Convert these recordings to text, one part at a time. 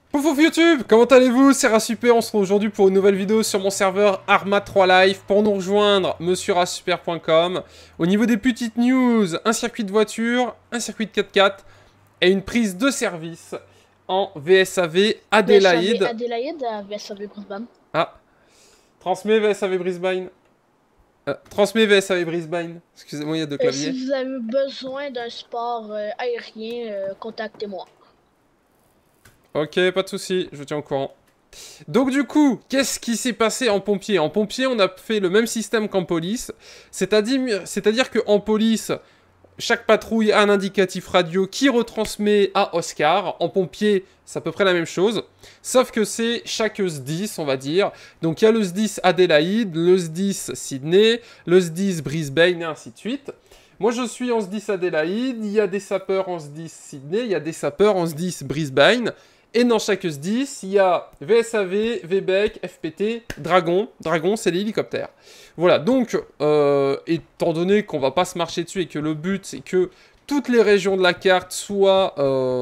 Pouf YouTube, comment allez-vous? C'est Rasuper, on se retrouve aujourd'hui pour une nouvelle vidéo sur mon serveur Arma 3 Live. Pour nous rejoindre, monsieurrasuper.com. Au niveau des petites news, un circuit de voiture, un circuit de 4x4 et une prise de service en VSAV Adélaïde. VSAV Adélaïde à VSAV Brisbane. Ah, transmets VSAV Brisbane. Transmets VSAV Brisbane. Excusez-moi, il y a deux claviers. Si vous avez besoin d'un sport aérien, contactez-moi. Ok, pas de souci, je vous tiens au courant. Donc du coup, qu'est-ce qui s'est passé en pompier? En pompier, on a fait le même système qu'en police. C'est-à-dire qu'en police, chaque patrouille a un indicatif radio qui retransmet à Oscar. En pompier, c'est à peu près la même chose. Sauf que c'est chaque SDIS, on va dire. Donc il y a le SDIS Adélaïde, le SDIS Sydney, le SDIS Brisbane et ainsi de suite. Moi, je suis en SDIS Adélaïde, il y a des sapeurs en SDIS Sydney, il y a des sapeurs en SDIS Brisbane. Et dans chaque SDIS, il y a VSAV, VBEC, FPT, Dragon. Dragon, c'est l'hélicoptère. Voilà, donc, étant donné qu'on va pas se marcher dessus et que le but, c'est que toutes les régions de la carte soient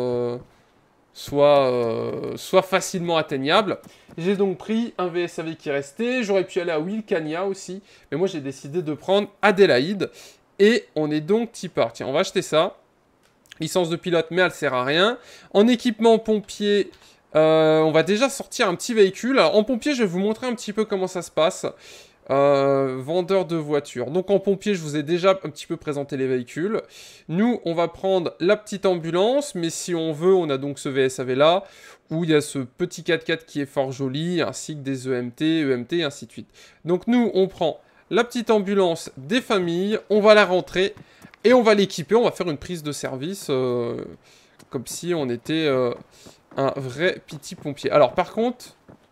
facilement atteignables, j'ai donc pris un VSAV qui restait. J'aurais pu aller à Wilcannia aussi, mais moi, j'ai décidé de prendre Adélaïde. Et on est donc tipeur. Tiens, on va acheter ça. Licence de pilote, mais elle sert à rien. En équipement pompier, on va déjà sortir un petit véhicule. Alors en pompier, je vais vous montrer un petit peu comment ça se passe. Vendeur de voitures. Donc en pompier, je vous ai déjà un petit peu présenté les véhicules. Nous, on va prendre la petite ambulance, mais si on veut, on a donc ce VSAV là, où il y a ce petit 4x4 qui est fort joli, ainsi que des EMT, et ainsi de suite. Donc nous, on prend la petite ambulance des familles, on va la rentrer. Et on va l'équiper, on va faire une prise de service comme si on était un vrai petit pompier. Alors par contre,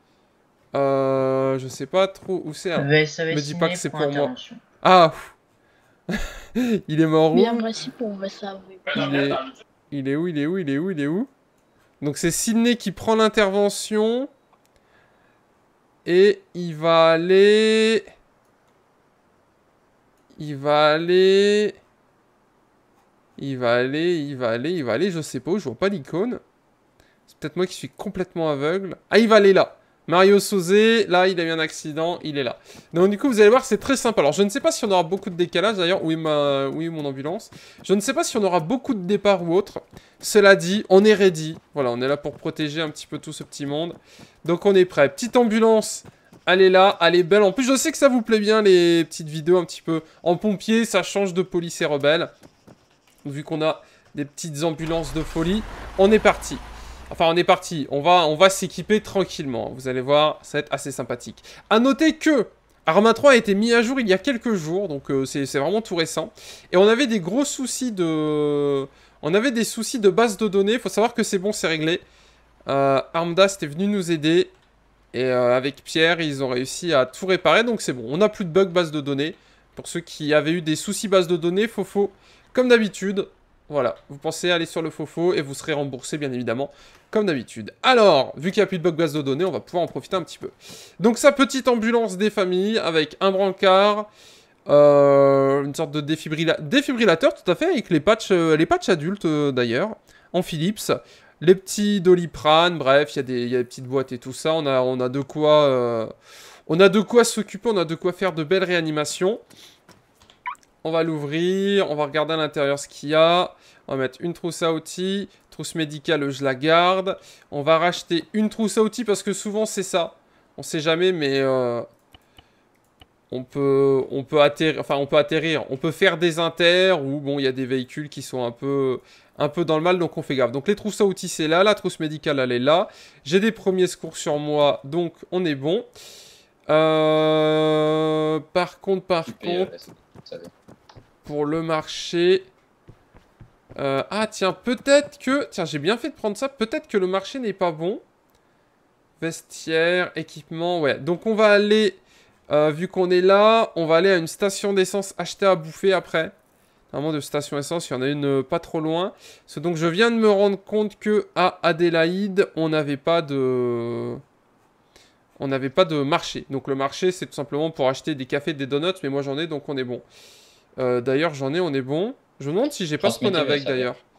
je sais pas trop où c'est. Me dis pas que c'est pour moi. Ah, il est mort où? Bien merci pour VSAV. Il est où? Il est où? Donc c'est Sydney qui prend l'intervention. Et il va aller... Il va aller, je sais pas où, je vois pas l'icône. C'est peut-être moi qui suis complètement aveugle. Ah, il va aller là. Mario Sauzé, là, il a eu un accident, il est là. Donc du coup, vous allez voir, c'est très simple. Alors, je ne sais pas si on aura beaucoup de décalage, d'ailleurs. Oui, mon ambulance. Je ne sais pas si on aura beaucoup de départs ou autre. Cela dit, on est ready. Voilà, on est là pour protéger un petit peu tout ce petit monde. Donc, on est prêt. Petite ambulance. Elle est là, elle est belle. En plus, je sais que ça vous plaît bien, les petites vidéos un petit peu en pompier. Ça change de police et rebelle. Vu qu'on a des petites ambulances de folie, on est parti. Enfin, on est parti. On va s'équiper tranquillement. Vous allez voir, ça va être assez sympathique. À noter que Arma 3 a été mis à jour il y a quelques jours, donc c'est vraiment tout récent. Et on avait des gros soucis de... On avait des soucis de base de données. Il faut savoir que c'est bon, c'est réglé. Armdas était venu nous aider. Et avec Pierre, ils ont réussi à tout réparer, donc c'est bon. On n'a plus de bug base de données. Pour ceux qui avaient eu des soucis base de données, Fofo, comme d'habitude. Voilà, vous pensez aller sur le Fofo et vous serez remboursé, bien évidemment, comme d'habitude. Alors, vu qu'il n'y a plus de bug base de données, on va pouvoir en profiter un petit peu. Donc, sa petite ambulance des familles, avec un brancard, une sorte de défibrillateur, tout à fait, avec les patchs adultes, d'ailleurs, en Philips. Les petits Doliprane, bref, il y a des petites boîtes et tout ça. On a de quoi, s'occuper, on a de quoi faire de belles réanimations. On va l'ouvrir, on va regarder à l'intérieur ce qu'il y a. On va mettre une trousse à outils, trousse médicale, je la garde. On va racheter une trousse à outils parce que souvent c'est ça. On sait jamais, mais on peut atterrir. On peut faire des inters ou bon, il y a des véhicules qui sont un peu dans le mal, donc on fait gaffe. Donc les trousses à outils, c'est là. La trousse médicale, elle est là. J'ai des premiers secours sur moi, donc on est bon. Par contre, pour le marché... ah, tiens, peut-être que... Tiens, j'ai bien fait de prendre ça. Peut-être que le marché n'est pas bon. Vestiaire, équipement, ouais. Donc on va aller... vu qu'on est là, on va aller à une station d'essence acheter à bouffer après. Normalement, de station essence, il y en a une pas trop loin. Donc, je viens de me rendre compte que à Adélaïde, on n'avait pas de marché. Donc, le marché, c'est tout simplement pour acheter des cafés, des donuts. Mais moi, j'en ai, donc on est bon. D'ailleurs, j'en ai, on est bon. Je me demande si j'ai pas ce qu'on a avec, d'ailleurs.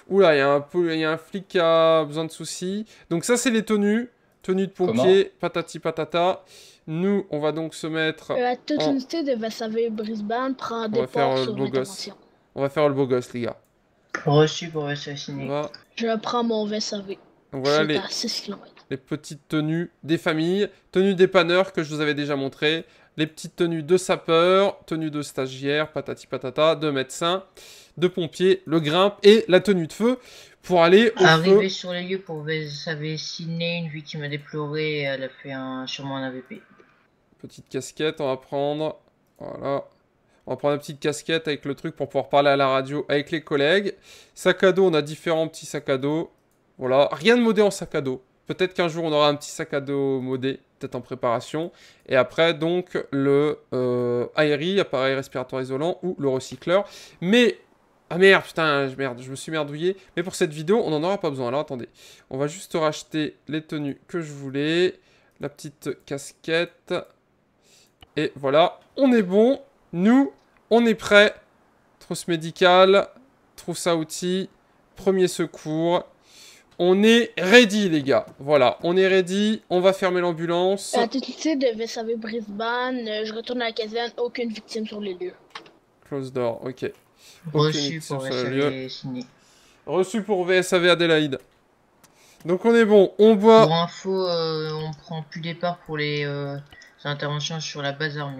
Oula, il y a un flic qui a besoin de soucis. Donc ça, c'est les tenues. Tenue de pompier, patati patata. Nous, on va donc se mettre... La toute unité de Vassaville Brisbane prend des ports sur l'intervention. On va faire le beau gosse, les gars. Reçu pour VSAV signé. Je prends mon VSAV. Voilà à 6 km. Les petites tenues des familles. Tenue dépanneur que je vous avais déjà montré. Les petites tenues de sapeur, tenue de stagiaire, patati patata, de médecin, de pompier, le grimpe et la tenue de feu pour aller au Arrivé feu. sur les lieux pour VSAV signé, une victime a déploré et elle a fait sûrement un AVP. Petite casquette, on va prendre. Voilà. On va prendre une petite casquette avec le truc pour pouvoir parler à la radio avec les collègues. Sac à dos, on a différents petits sacs à dos. Voilà, rien de modé en sac à dos. Peut-être qu'un jour on aura un petit sac à dos modé, peut-être en préparation. Et après, donc, le ARI, appareil respiratoire isolant, ou le recycleur. Mais, ah merde, putain, je me suis merdouillé. Mais pour cette vidéo, on n'en aura pas besoin. Alors attendez, on va juste racheter les tenues que je voulais. La petite casquette. Et voilà, on est bon. Nous, on est prêts. Trousse médicale, trousse à outils, premier secours. On est ready, les gars. Voilà, on est ready. On va fermer l'ambulance. La totalité de VSAV Brisbane, je retourne à la caserne, aucune victime sur les lieux. Close door, ok. Reçu pour VSAV signé. Reçu pour VSAV Adélaïde. Donc on est bon, on boit... Pour info, on prend plus départ pour les interventions sur la base armée.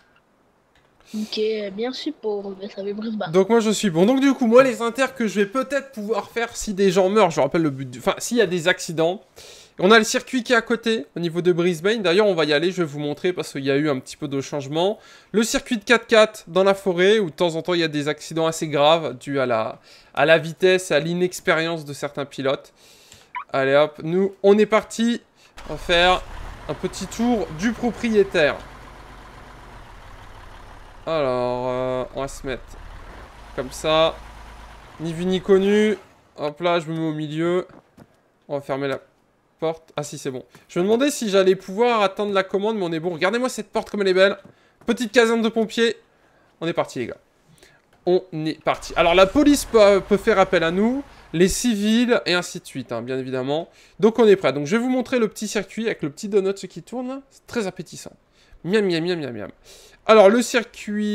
Ok, bien sûr pour VSAV Brisbane. Donc moi je suis bon. Donc du coup, moi les inters que je vais peut-être pouvoir faire si des gens meurent, je rappelle le but... Enfin, s'il y a des accidents. On a le circuit qui est à côté, au niveau de Brisbane. D'ailleurs, on va y aller, je vais vous montrer parce qu'il y a eu un petit peu de changement. Le circuit de 4x4 dans la forêt, où de temps en temps il y a des accidents assez graves, dus à la vitesse et à l'inexpérience de certains pilotes. Allez hop, nous, on est parti. On va faire un petit tour du propriétaire. Alors, on va se mettre comme ça. Ni vu ni connu. Hop là, je me mets au milieu. On va fermer la porte. Ah si, c'est bon. Je me demandais si j'allais pouvoir atteindre la commande, mais on est bon. Regardez-moi cette porte comme elle est belle. Petite caserne de pompiers. On est parti, les gars. On est parti. Alors, la police peut faire appel à nous. Les civils, et ainsi de suite, hein, bien évidemment. Donc, on est prêt. Donc, je vais vous montrer le petit circuit avec le petit donut qui tourne. C'est très appétissant. Miam, miam, miam, miam, miam. Alors, le circuit...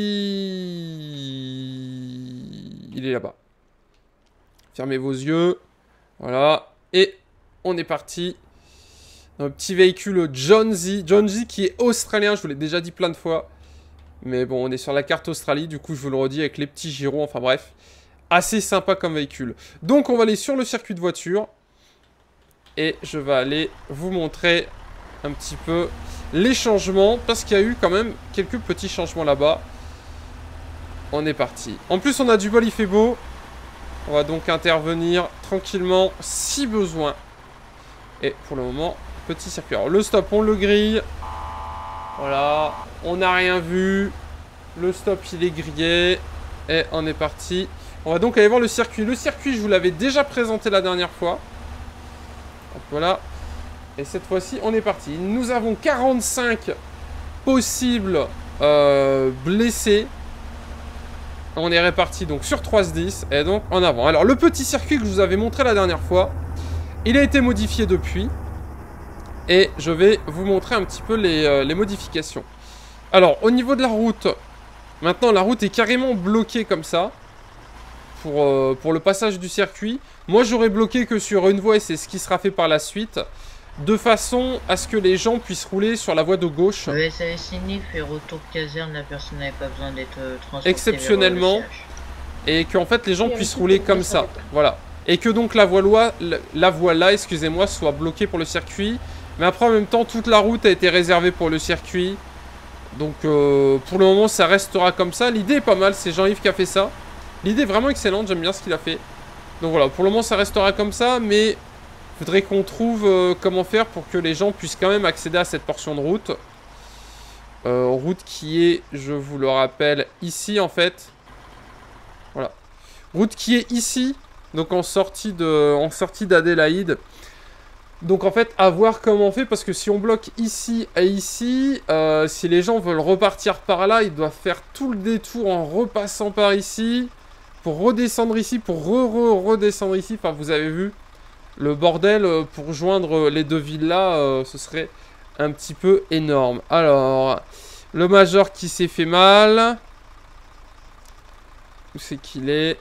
Il est là-bas. Fermez vos yeux. Voilà. Et on est parti. Dans le petit véhicule John Z. John Z qui est australien, je vous l'ai déjà dit plein de fois. Mais bon, on est sur la carte Australie, du coup, je vous le redis avec les petits gyros, enfin bref. Assez sympa comme véhicule. Donc, on va aller sur le circuit de voiture. Et je vais aller vous montrer un petit peu les changements. Parce qu'il y a eu quand même quelques petits changements là-bas. On est parti. En plus, on a du bol, il fait beau. On va donc intervenir tranquillement si besoin. Et pour le moment, petit circuit. Alors, le stop, on le grille. Voilà. On n'a rien vu. Le stop, il est grillé. Et on est parti. On va donc aller voir le circuit. Le circuit, je vous l'avais déjà présenté la dernière fois. Donc, voilà. Et cette fois-ci, on est parti. Nous avons 45 possibles blessés. On est répartis donc sur 3-10. Et donc en avant. Alors, le petit circuit que je vous avais montré la dernière fois, il a été modifié depuis. Et je vais vous montrer un petit peu les modifications. Alors, au niveau de la route, maintenant, la route est carrément bloquée comme ça. Pour le passage du circuit. Moi, j'aurais bloqué que sur une voie et c'est ce qui sera fait par la suite. De façon à ce que les gens puissent rouler sur la voie de gauche. Oui, ça fait retour caserne, la personne n'avait pas besoin d'être transportée exceptionnellement. Vers le siège. Et qu'en fait, les gens puissent rouler comme ça. Voilà. Et que donc la voie là, excusez-moi, soit bloquée pour le circuit. Mais après, en même temps, toute la route a été réservée pour le circuit. Donc, pour le moment, ça restera comme ça. L'idée est pas mal, c'est Jean-Yves qui a fait ça. L'idée est vraiment excellente, j'aime bien ce qu'il a fait. Donc voilà, pour le moment ça restera comme ça, mais il faudrait qu'on trouve comment faire pour que les gens puissent quand même accéder à cette portion de route. Route qui est, je vous le rappelle, ici en fait. Voilà. Route qui est ici, donc en sortie d'Adélaïde. Donc en fait, à voir comment on fait, parce que si on bloque ici et ici, si les gens veulent repartir par là, ils doivent faire tout le détour en repassant par ici. pour redescendre ici, pour redescendre ici. Enfin, vous avez vu le bordel pour joindre les deux villes là, ce serait un petit peu énorme. Alors, le major qui s'est fait mal. Où c'est qu'il est,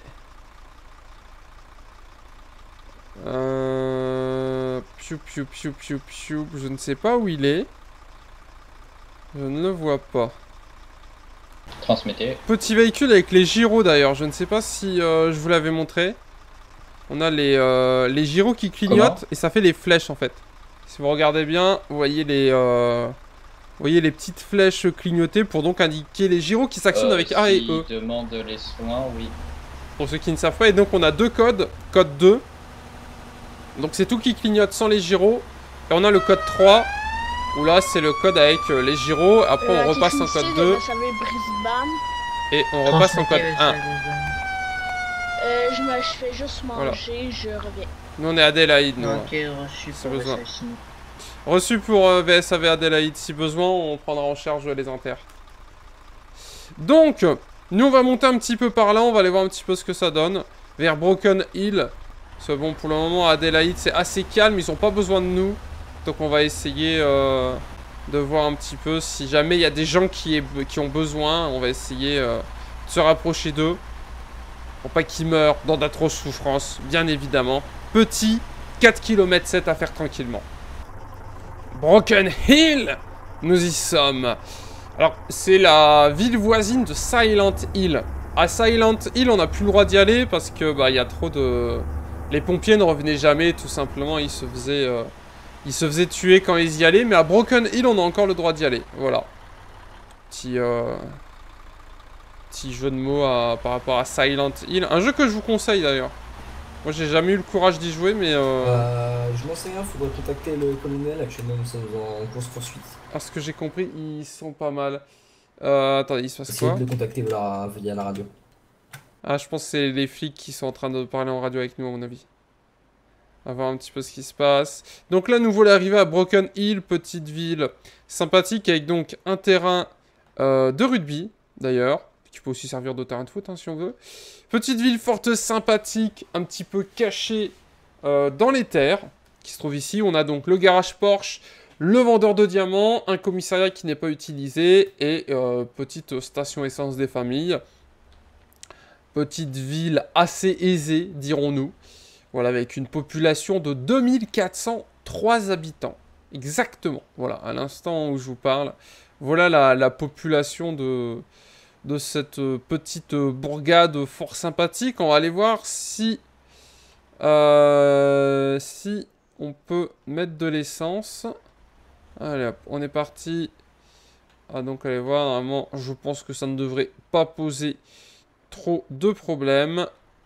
Piou, piou, piou, piou, piou. Je ne sais pas où il est. Je ne le vois pas. Transmettez. Petit véhicule avec les gyros d'ailleurs. Je ne sais pas si je vous l'avais montré. On a les gyros qui clignotent et ça fait les flèches en fait. Si vous regardez bien, vous voyez les petites flèches clignoter pour donc indiquer les gyros qui s'actionnent avec A et E. Demande les soins, oui. Pour ceux qui ne savent pas. Et donc on a deux codes. Code 2. Donc c'est tout qui clignote sans les gyros. Et on a le code 3. Où là c'est le code avec les gyros. Après on repasse en code 2. Et on repasse en code 1. Je fais juste manger, je reviens. Nous on est Adélaïde, nous. Ok, reçu Si pour besoin. VSAV. Reçu pour VSAV Adélaïde. Si besoin, on prendra en charge les inters. Donc, nous on va monter un petit peu par là. On va aller voir un petit peu ce que ça donne. Vers Broken Hill. Parce que bon, pour le moment, Adélaïde c'est assez calme. Ils ont pas besoin de nous. Donc on va essayer de voir un petit peu si jamais il y a des gens qui ont besoin. On va essayer de se rapprocher d'eux. Pour pas qu'ils meurent dans d'atroces souffrances, bien évidemment. Petit 4 km 7 à faire tranquillement. Broken Hill, nous y sommes. Alors, c'est la ville voisine de Silent Hill. À Silent Hill, on n'a plus le droit d'y aller parce que bah il y a trop de... Les pompiers ne revenaient jamais, tout simplement. Ils se faisaient tuer quand ils y allaient. Mais à Broken Hill, on a encore le droit d'y aller. Voilà. Petit jeu de mots par rapport à Silent Hill. Un jeu que je vous conseille d'ailleurs. Moi j'ai jamais eu le courage d'y jouer mais je m'en sais rien, faudrait contacter le colonel, actuellement nous sommes en course poursuite. à ce que j'ai compris, ils sont pas mal. Attendez, il se passe quoi? Essayez de le contacter via la radio. Ah, je pense que c'est les flics qui sont en train de parler en radio avec nous à mon avis. On va voir un petit peu ce qui se passe. Donc là nous voilà arriver à Broken Hill, petite ville sympathique avec donc un terrain de rugby d'ailleurs. Qui peut aussi servir de terrain de foot, hein, si on veut. Petite ville forte, sympathique, un petit peu cachée dans les terres, qui se trouve ici. On a donc le garage Porsche, le vendeur de diamants, un commissariat qui n'est pas utilisé, et petite station essence des familles. Petite ville assez aisée, dirons-nous. Voilà, avec une population de 2403 habitants. Exactement, voilà, à l'instant où je vous parle. Voilà la population de cette petite bourgade fort sympathique. On va aller voir si on peut mettre de l'essence. Allez hop, on est parti. Ah donc allez voir, normalement je pense que ça ne devrait pas poser trop de problèmes.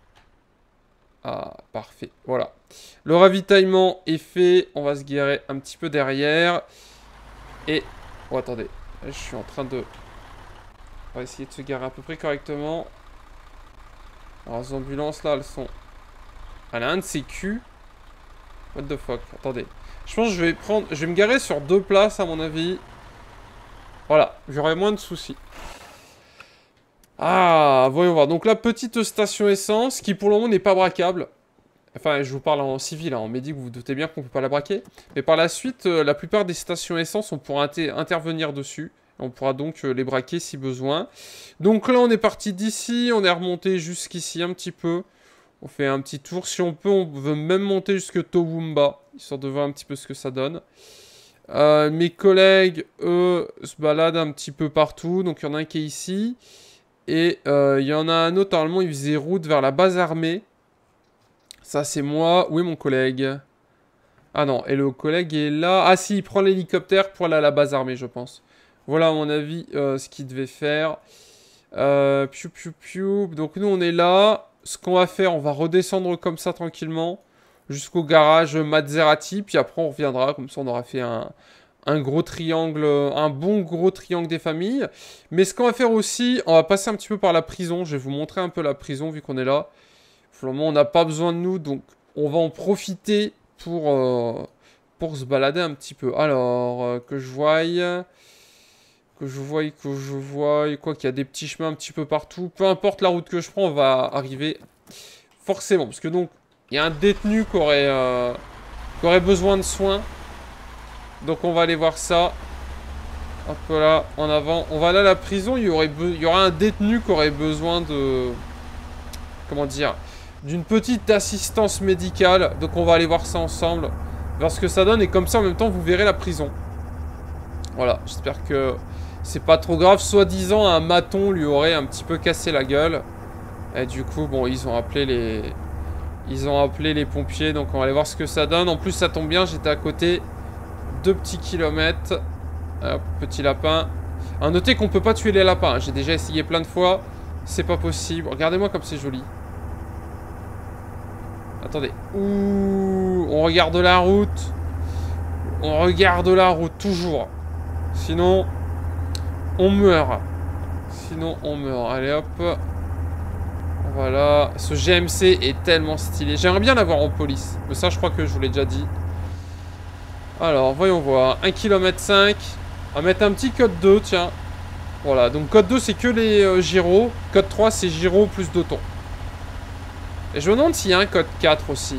Ah parfait, voilà. Le ravitaillement est fait, on va se garer un petit peu derrière. Et, oh attendez, je suis en train de... On va essayer de se garer à peu près correctement. Alors, les ambulances, là, elles sont... Elle a un de ses culs. What the fuck? Attendez. Je pense que je vais me garer sur 2 places, à mon avis. Voilà. J'aurai moins de soucis. Ah, voyons voir. Donc, la petite station essence, qui pour le moment n'est pas braquable. Enfin, je vous parle en civil, hein. On m'a dit que vous vous doutez bien qu'on ne peut pas la braquer. Mais par la suite, la plupart des stations essence, on pourra intervenir dessus. On pourra donc les braquer si besoin. Donc là, on est parti d'ici. On est remonté jusqu'ici un petit peu. On fait un petit tour. Si on peut, on veut même monter jusque Toowoomba. Histoire de voir un petit peu ce que ça donne. Mes collègues, eux, se baladent un petit peu partout. Donc il y en a un qui est ici. Et il y en a un autre, normalement, il faisait route vers la base armée. Ça, c'est moi. Où est mon collègue? Ah non, et le collègue est là. Ah si, il prend l'hélicoptère pour aller à la base armée, je pense. Voilà, à mon avis, ce qu'il devait faire. Piou, piou, piou. Donc, nous, on est là. Ce qu'on va faire, on va redescendre comme ça, tranquillement. Jusqu'au garage Maserati. Puis après, on reviendra. Comme ça, on aura fait un gros triangle. Un bon gros triangle des familles. Mais ce qu'on va faire aussi, on va passer un petit peu par la prison. Je vais vous montrer un peu la prison, vu qu'on est là. Pour le moment, on n'a pas besoin de nous. Donc, on va en profiter pour se balader un petit peu. Alors, que je voie... Que je voie, quoi qu'il y a des petits chemins un petit peu partout. Peu importe la route que je prends, on va arriver forcément. Parce que donc, il y a un détenu qui aurait besoin de soins. Donc on va aller voir ça. Hop là, en avant. On va aller à la prison, il y aura un détenu qui aurait besoin de... Comment dire, d'une petite assistance médicale. Donc on va aller voir ça ensemble. Voir ce que ça donne. Et comme ça, en même temps, vous verrez la prison. Voilà, j'espère que c'est pas trop grave. Soi-disant, un maton lui aurait un petit peu cassé la gueule. Et du coup, bon, ils ont appelé les pompiers. Donc on va aller voir ce que ça donne. En plus, ça tombe bien, j'étais à côté. 2 petits kilomètres. Hop, petit lapin. À noter qu'on peut pas tuer les lapins. J'ai déjà essayé plein de fois. C'est pas possible. Regardez-moi comme c'est joli. Attendez. Ouh, on regarde la route. On regarde la route, toujours. Sinon, on meurt. Sinon, on meurt. Allez, hop. Voilà. Ce GMC est tellement stylé. J'aimerais bien l'avoir en police. Mais ça, je crois que je vous l'ai déjà dit. Alors, voyons voir. 1,5 km. On va mettre un petit code 2, tiens. Voilà, donc code 2, c'est que les gyros. Code 3, c'est gyros plus 2 tons. Et je me demande s'il y a un code 4 aussi.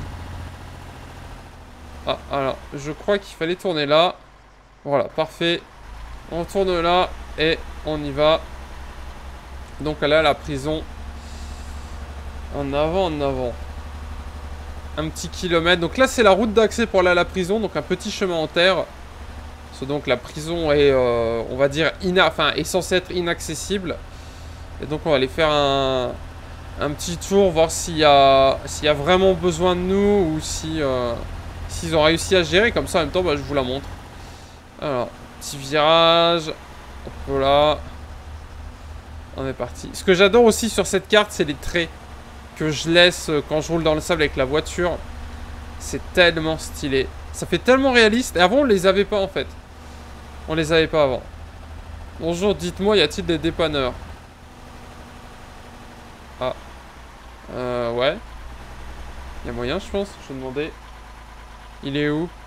Ah, alors, je crois qu'il fallait tourner là. Voilà, parfait. On tourne là et on y va. Donc là, la prison. En avant, en avant. Un petit kilomètre. Donc là, c'est la route d'accès pour aller à la prison. Donc un petit chemin en terre. Donc la prison est, on va dire, est censée être inaccessible. Et donc on va aller faire un petit tour, voir s'il y a vraiment besoin de nous ou si s'ils ont réussi à gérer. Comme ça, en même temps, bah, je vous la montre. Alors, petit virage. Hop là. On est parti. Ce que j'adore aussi sur cette carte, c'est les traits que je laisse quand je roule dans le sable avec la voiture. C'est tellement stylé. Ça fait tellement réaliste. Et avant, on les avait pas en fait. On les avait pas avant. Bonjour, dites-moi, y a-t-il des dépanneurs? Ah. Ouais. Y a moyen, je pense. Je vais demander. Il est où?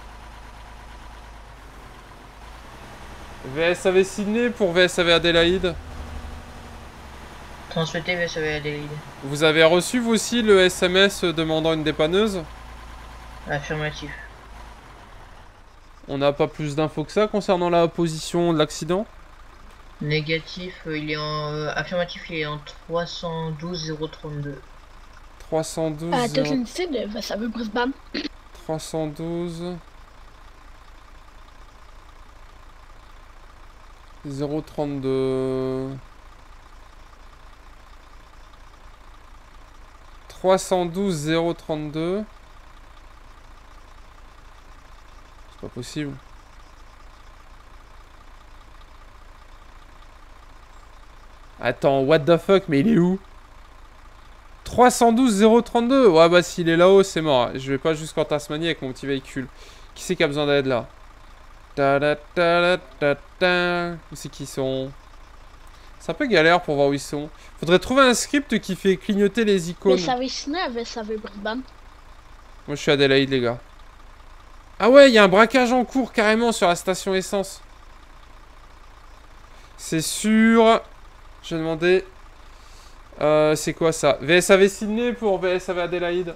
VSAV Sydney pour VSAV Adélaïde. Transmettez VSAV Adélaïde. Vous avez reçu vous aussi le SMS demandant une dépanneuse? Affirmatif. On n'a pas plus d'infos que ça concernant la position de l'accident? Négatif, il est en... affirmatif, il est en 312 032. 312... technicité de VSAV Brisbane. 312... 032... 312 032... C'est pas possible. Attends, what the fuck, mais il est où? 312 032. Ouais, bah s'il est là-haut, c'est mort. Je vais pas jusqu'en Tasmanie avec mon petit véhicule. Qui c'est qui a besoin d'aide là? Où c'est qu'ils sont? C'est un peu galère pour voir où ils sont. Faudrait trouver un script qui fait clignoter les icônes. VSAV Sydney à VSAV Brisbane. Moi je suis à Adélaïde les gars. Ah ouais, il y a un braquage en cours carrément sur la station essence. C'est sûr. Je vais demander. C'est quoi ça? VSAV Sydney pour VSAV Adélaïde.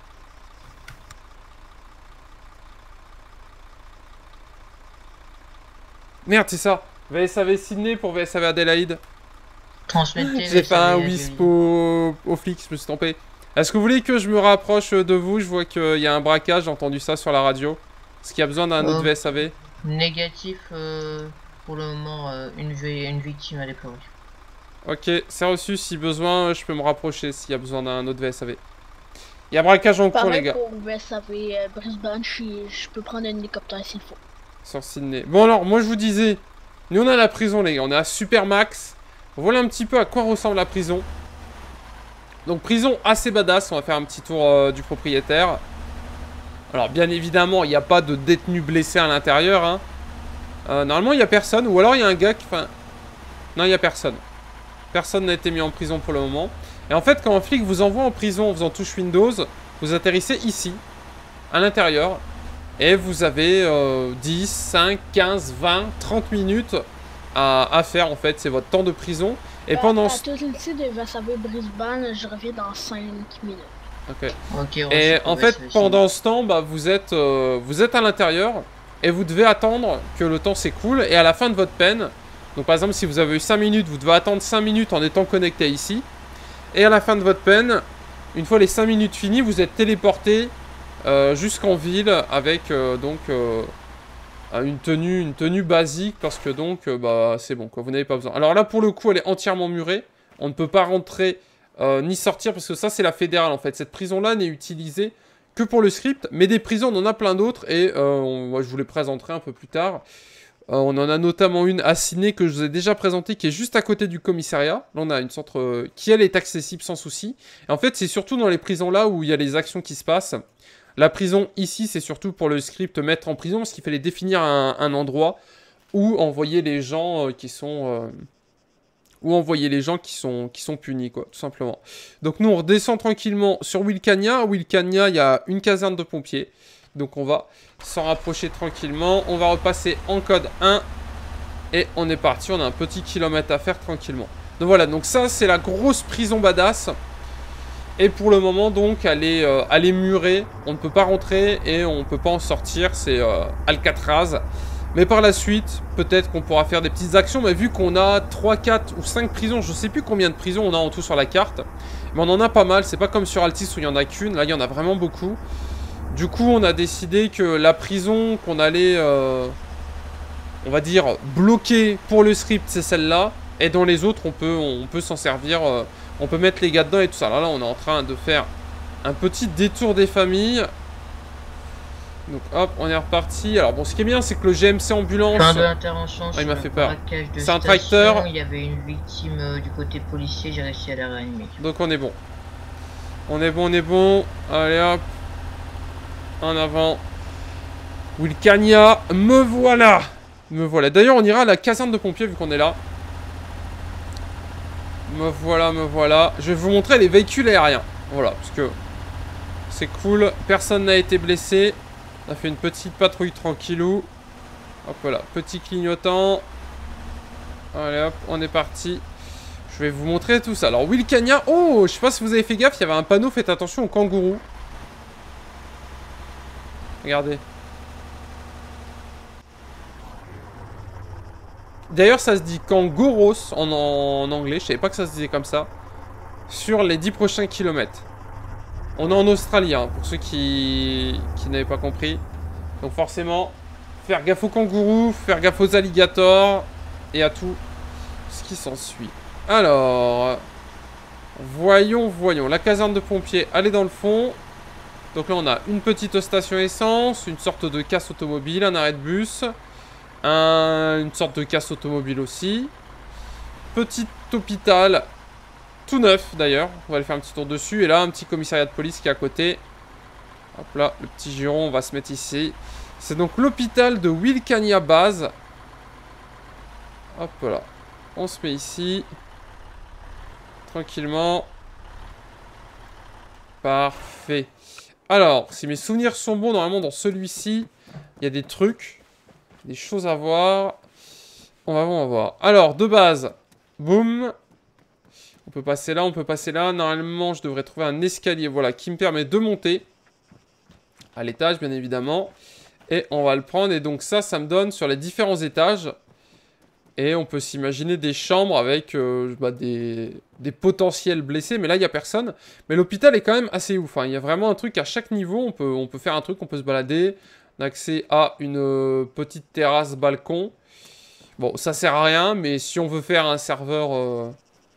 Merde, c'est ça. VSAV Sydney pour VSAV Adélaïde. Transmettez. J'ai fait un whisp au flic, je me suis trompé. Est-ce que vous voulez que je me rapproche de vous? Je vois qu'il y a un braquage, j'ai entendu ça sur la radio. Est-ce qu'il y a besoin d'un autre VSAV? Négatif, pour le moment, une victime à déplorer. Ok, c'est reçu. Si besoin, je peux me rapprocher s'il y a besoin d'un autre VSAV. Il y a braquage en cours, les gars. Pour VSAV Brisbane, je peux prendre un hélicoptère s'il faut. Sur Sydney. Bon alors, moi je vous disais, nous on est à la prison, les gars. On est à Supermax. Voilà un petit peu à quoi ressemble la prison. Donc prison assez badass. On va faire un petit tour du propriétaire. Alors bien évidemment, il n'y a pas de détenus blessés à l'intérieur. Hein. Normalement, il n'y a personne. Ou alors il y a un gars qui... Enfin... Non, il n'y a personne. Personne n'a été mis en prison pour le moment. Et en fait, quand un flic vous envoie en prison en faisant touche Windows, vous atterrissez ici, à l'intérieur. Et vous avez 10, 5, 15, 20, 30 minutes à faire en fait, c'est votre temps de prison. Et pendant À ce... tout ici de Vassaville Brisbane, je reviens dans 5 minutes. Ok. Ok, Et en fait, pendant ce temps, bah, vous êtes à l'intérieur et vous devez attendre que le temps s'écoule. Et à la fin de votre peine, donc par exemple, si vous avez eu 5 minutes, vous devez attendre 5 minutes en étant connecté ici. Et à la fin de votre peine, une fois les 5 minutes finies, vous êtes téléporté jusqu'en ville avec une tenue basique parce que donc, bah, c'est bon, quoi, vous n'avez pas besoin. Alors là, pour le coup, elle est entièrement murée. On ne peut pas rentrer ni sortir parce que ça, c'est la fédérale en fait. Cette prison-là n'est utilisée que pour le script, mais des prisons, on en a plein d'autres et moi, je vous les présenterai un peu plus tard. On en a notamment une à Sydney que je vous ai déjà présentée qui est juste à côté du commissariat. Là, on a une centre qui, elle, est accessible sans souci. Et en fait, c'est surtout dans les prisons là où il y a les actions qui se passent. La prison ici, c'est surtout pour le script mettre en prison, parce qu'il fallait définir un endroit où envoyer les gens qui sont punis, quoi, tout simplement. Donc nous, on redescend tranquillement sur Wilcannia. À Wilcannia, il y a une caserne de pompiers. Donc on va s'en rapprocher tranquillement. On va repasser en code 1. Et on est parti, on a un petit kilomètre à faire tranquillement. Donc voilà, donc ça, c'est la grosse prison badass. Et pour le moment, donc, elle est murée. On ne peut pas rentrer et on ne peut pas en sortir. C'est Alcatraz. Mais par la suite, peut-être qu'on pourra faire des petites actions. Mais vu qu'on a 3, 4 ou 5 prisons, je ne sais plus combien de prisons on a en tout sur la carte. Mais on en a pas mal. C'est pas comme sur Altis où il n'y en a qu'une. Là, il y en a vraiment beaucoup. Du coup, on a décidé que la prison qu'on allait, on va dire, bloquer pour le script, c'est celle-là. Et dans les autres, on peut s'en servir... on peut mettre les gars dedans et tout ça. Alors là, on est en train de faire un petit détour des familles. Donc hop, on est reparti. Alors bon, ce qui est bien, c'est que le GMC ambulance... Fin de l'intervention il m'a fait peur. C'est un tracteur. Il y avait une victime du côté policier, j'ai réussi à la réanimer. Donc on est bon. On est bon. Allez hop. En avant. Wilcannia, me voilà. D'ailleurs, on ira à la caserne de pompiers vu qu'on est là. Me voilà. Je vais vous montrer les véhicules aériens. Voilà, parce que c'est cool. Personne n'a été blessé. On a fait une petite patrouille tranquillou. Hop là, petit clignotant. Allez hop, on est parti. Je vais vous montrer tout ça. Alors, Wilcannia. Oh, je sais pas si vous avez fait gaffe, il y avait un panneau, faites attention aux kangourous. Regardez. D'ailleurs, ça se dit kangoros en anglais. Je savais pas que ça se disait comme ça. Sur les 10 prochains kilomètres. On est en Australie, hein, pour ceux qui n'avaient pas compris. Donc forcément, faire gaffe aux kangourous, faire gaffe aux alligators et à tout ce qui s'ensuit. Alors, voyons. La caserne de pompiers, elle est dans le fond. Donc là, on a une petite station essence, une sorte de casse automobile, un arrêt de bus, une sorte de casse automobile aussi. Petit hôpital, tout neuf d'ailleurs. On va aller faire un petit tour dessus. Et là, un petit commissariat de police qui est à côté. Hop là, le petit giron, on va se mettre ici. C'est donc l'hôpital de Wilcannia Base. Hop là. On se met ici. Tranquillement. Parfait. Alors, si mes souvenirs sont bons, normalement dans celui-ci, il y a des trucs, des choses à voir. On va voir. Alors, de base, boum. On peut passer là, Normalement, je devrais trouver un escalier, voilà, qui me permet de monter à l'étage, bien évidemment. Et on va le prendre. Et donc ça me donne sur les différents étages. Et on peut s'imaginer des chambres avec des potentiels blessés. Mais là, il n'y a personne. Mais l'hôpital est quand même assez ouf. Hein. Il y a vraiment un truc à chaque niveau. On peut faire un truc, on peut se balader. On a accès à une petite terrasse balcon. Bon, ça sert à rien. Mais si on veut faire un serveur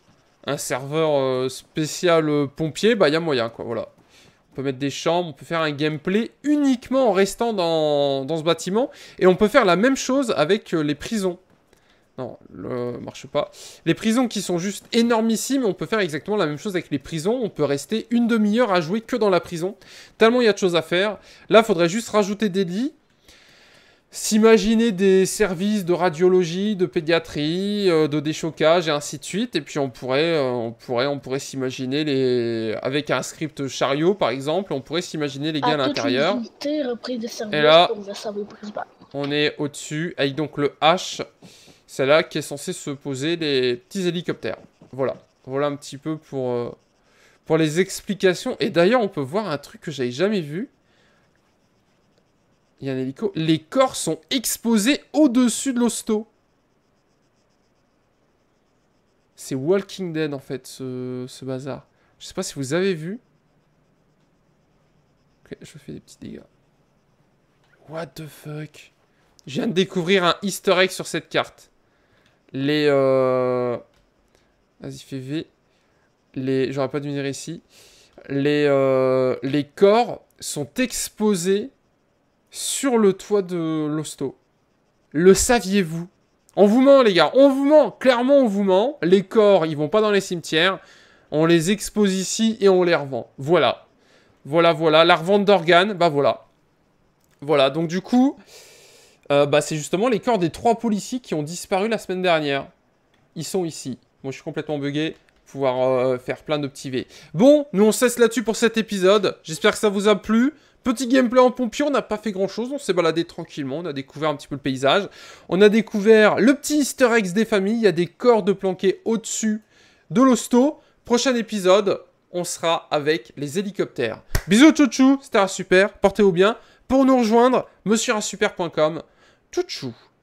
spécial pompier, bah il y a moyen, quoi. Voilà. On peut mettre des chambres. On peut faire un gameplay uniquement en restant dans ce bâtiment. Et on peut faire la même chose avec les prisons. Non, marche pas. Les prisons qui sont juste énormissimes, on peut faire exactement la même chose avec les prisons. On peut rester une demi-heure à jouer que dans la prison. Tellement il y a de choses à faire. Là, il faudrait juste rajouter des lits. S'imaginer des services de radiologie, de pédiatrie, de déchocage et ainsi de suite. Et puis on pourrait s'imaginer avec un script chariot par exemple, on pourrait s'imaginer les gars à l'intérieur. Et là, on est au-dessus avec donc le H C'est là qu'est censé se poser les petits hélicoptères. Voilà. Voilà un petit peu pour les explications. Et d'ailleurs, on peut voir un truc que j'avais jamais vu. Il y a un hélico. Les corps sont exposés au-dessus de l'hosto. C'est Walking Dead, en fait, ce bazar. Je sais pas si vous avez vu. Ok, je fais des petits dégâts. What the fuck? Je viens de découvrir un easter egg sur cette carte. Les... Vas-y, fais V. J'aurais pas dû venir ici. Les corps sont exposés sur le toit de l'hosto. Le saviez-vous? On vous ment, les gars. On vous ment. Clairement, on vous ment. Les corps, ils vont pas dans les cimetières. On les expose ici et on les revend. Voilà. Voilà, voilà. La revente d'organes, bah voilà. Voilà, donc du coup, c'est justement les corps des 3 policiers qui ont disparu la semaine dernière. Ils sont ici. Moi, je suis complètement bugué. Pouvoir faire plein de petits V. Bon, nous on cesse là-dessus pour cet épisode. J'espère que ça vous a plu. Petit gameplay en pompier, on n'a pas fait grand-chose. On s'est baladé tranquillement. On a découvert un petit peu le paysage. On a découvert le petit easter egg des familles. Il y a des corps de planqués au-dessus de l'hosto. Prochain épisode, on sera avec les hélicoptères. Bisous tchou-tchou, c'était un super. Portez-vous bien. Pour nous rejoindre, monsieurasuper.com. Tchou-tchou.